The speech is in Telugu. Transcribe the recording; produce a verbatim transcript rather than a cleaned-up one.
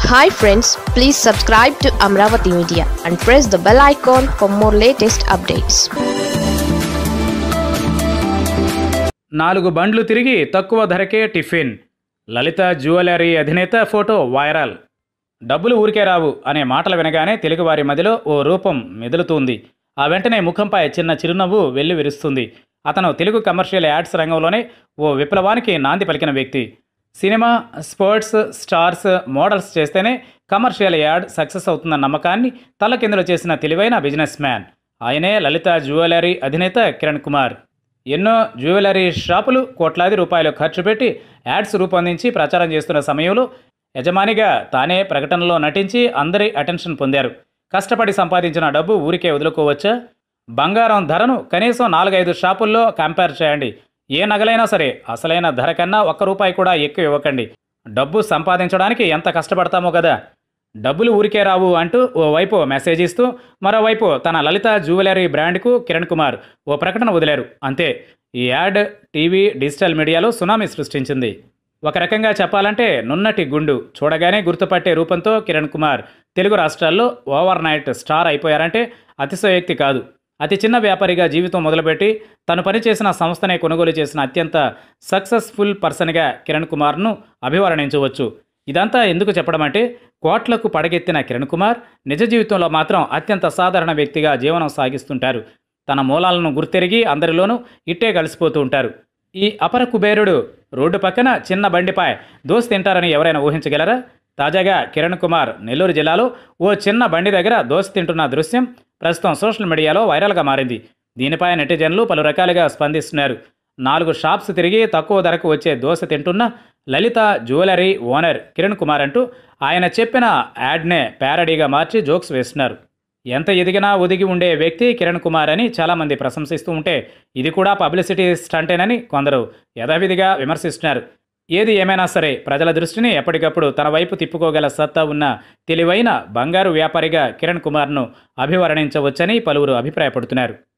Hi friends, please subscribe to Amaravathi Media and press the bell icon for more latest updates. నాలుగు బండ్లు తిరిగి తక్కువ ధరకే టిఫిన్. లలిత జ్యువెలరీ అధినేత ఫోటో వైరల్. డబ్బులు ఊరికే రావు అనే మాటలు వినగానే తెలుగువారి మదిలో ఓ రూపం మెదులుతుంది. ఆ వెంటనే ముఖంపై చిన్న చిరునవ్వు వెల్లి విరుస్తుంది. అతను తెలుగు కమర్షియల్ యాడ్స్ రంగంలోనే ఓ విప్లవానికి నాంది పలికిన వ్యక్తి. సినిమా, స్పోర్ట్స్ స్టార్స్, మోడల్స్ చేస్తేనే కమర్షియల్ యాడ్ సక్సెస్ అవుతుందన్న నమ్మకాన్ని తలకిందులు చేసిన తెలివైన బిజినెస్ మ్యాన్. ఆయనే లలిత జ్యువెలరీ అధినేత కిరణ్ కుమార్. ఎన్నో జ్యువెలరీ షాపులు కోట్లాది రూపాయలు ఖర్చు పెట్టి యాడ్స్ రూపొందించి ప్రచారం చేస్తున్న సమయంలో యజమానిగా తానే ప్రకటనలో నటించి అందరి అటెన్షన్ పొందారు. కష్టపడి సంపాదించిన డబ్బు ఊరికే వదులుకోవచ్చా? బంగారం ధరను కనీసం నాలుగైదు షాపుల్లో కంపేర్ చేయండి. ఏ నగలైనా సరే అసలైన ధర కన్నా ఒక్క రూపాయి కూడా ఎక్కువ ఇవ్వకండి. డబ్బు సంపాదించడానికి ఎంత కష్టపడతామో కదా. డబ్బులు ఊరికే రావు అంటూ ఓవైపు మెసేజ్ ఇస్తూ మరోవైపు తన లలిత జ్యువెలరీ బ్రాండ్కు కిరణ్ కుమార్ ఓ ప్రకటన వదిలారు. అంతే, ఈ యాడ్ టీవీ, డిజిటల్ మీడియాలో సునామీ సృష్టించింది. ఒక రకంగా చెప్పాలంటే నున్నటి గుండు, చూడగానే గుర్తుపట్టే రూపంతో కిరణ్ కుమార్ తెలుగు రాష్ట్రాల్లో ఓవర్ నైట్ స్టార్ అయిపోయారంటే అతిశయోక్తి కాదు. అతి చిన్న వ్యాపారిగా జీవితం మొదలుపెట్టి తను పనిచేసిన సంస్థనే కొనుగోలు చేసిన అత్యంత సక్సెస్ఫుల్ పర్సన్గా కిరణ్ కుమార్ను అభివర్ణించవచ్చు. ఇదంతా ఎందుకు చెప్పడం అంటే, కోట్లకు పడగెత్తిన కిరణ్ కుమార్ నిజ జీవితంలో మాత్రం అత్యంత సాధారణ వ్యక్తిగా జీవనం సాగిస్తుంటారు. తన మూలాలను గుర్తెరిగి అందరిలోనూ ఇట్టే కలిసిపోతూ ఉంటారు. ఈ అపర కుబేరుడు రోడ్డు పక్కన చిన్న బండిపై దోశ తింటారని ఎవరైనా ఊహించగలరా? తాజాగా కిరణ్ కుమార్ నెల్లూరు జిల్లాలో ఓ చిన్న బండి దగ్గర దోశ తింటున్న దృశ్యం ప్రస్తుతం సోషల్ మీడియాలో వైరల్గా మారింది. దీనిపై నెటిజన్లు పలు రకాలుగా స్పందిస్తున్నారు. నాలుగు షాప్స్ తిరిగి తక్కువ ధరకు వచ్చే దోశ తింటున్న లలిత జ్యువెలరీ ఓనర్ కిరణ్ కుమార్ అంటూ ఆయన చెప్పిన యాడ్నే ప్యారడీగా మార్చి జోక్స్ వేస్తున్నారు. ఎంత ఎదిగినా ఒదిగి ఉండే వ్యక్తి కిరణ్ కుమార్ అని చాలామంది ప్రశంసిస్తూ ఉంటే, ఇది కూడా పబ్లిసిటీ స్టంటేనని కొందరు యథావిధిగా విమర్శిస్తున్నారు. ఏది ఏమైనా సరే ప్రజల దృష్టిని ఎప్పటికప్పుడు తన వైపు తిప్పుకోగల సత్తా ఉన్న తెలివైన బంగారు వ్యాపారిగా కిరణ్ కుమార్ను అభివర్ణించవచ్చని పలువురు అభిప్రాయపడుతున్నారు.